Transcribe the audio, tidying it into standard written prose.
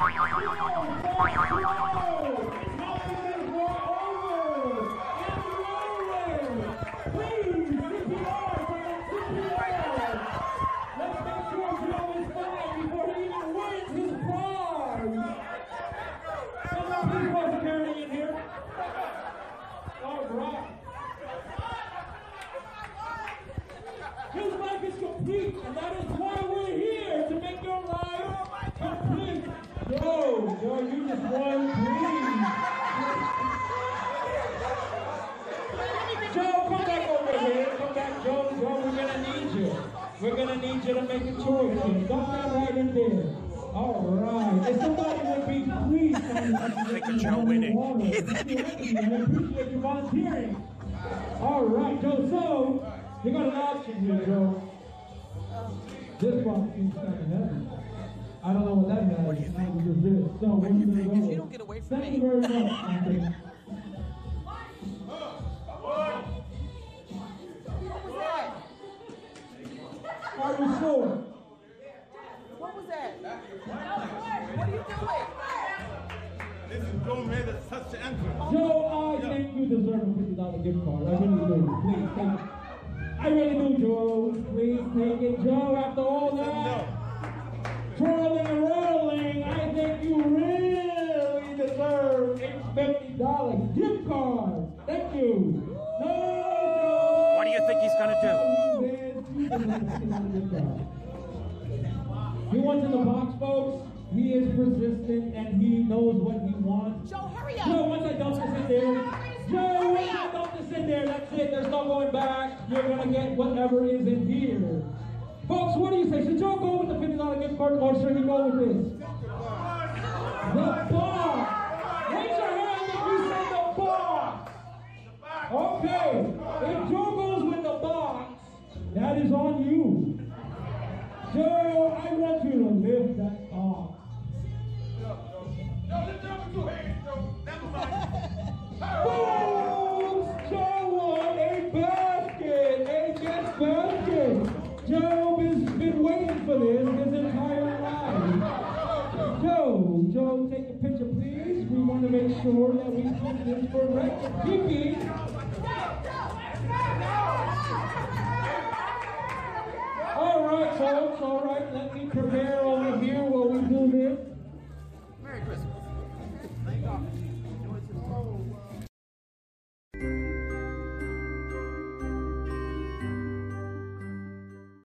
And that is why we're here, to make your life complete. Joe, you just won, please. Joe, come back over here. Come back, Joe, we're gonna need you. We're gonna need you to make a choice here. Don't stand right in there. All right. If somebody would be pleased, Think of Joe winning. I appreciate you volunteering. All right, Joe, so you got an option here, Joe. This box seems kind of heavy. I don't know what that means. What do you think? So what do you think? If you don't get away from Thank me. you very much. What was that? Are you sure? What was that? What are you doing? This is Joe made such an entrance. Joe, I think you deserve a $50 gift card. I really do. Please take it. I really do, Joe. Please take it, Joe. After all that twirling and rolling, I think you really deserve a $50 gift card. Thank you. No, Joe. What do you think he's gonna do? He wants in the box, folks. He is persistent and he knows what he wants. Joe, hurry up. Joe, once I dump this in there, Joe, once I dump this in there, that's it. There's no going back. You're gonna get whatever is in here. Folks, what do you say? Should Joe go with the $50 gift card or should he go with this? The box. Raise your hand if you say the box. Okay. If Joe goes with the box, that is on you. Joe, I want you to lift that box. Folks, Joe won a basket, a guest basket. Joe has been waiting for this his entire life. Joe, take a picture, please. We want to make sure that we keep this for record keeping.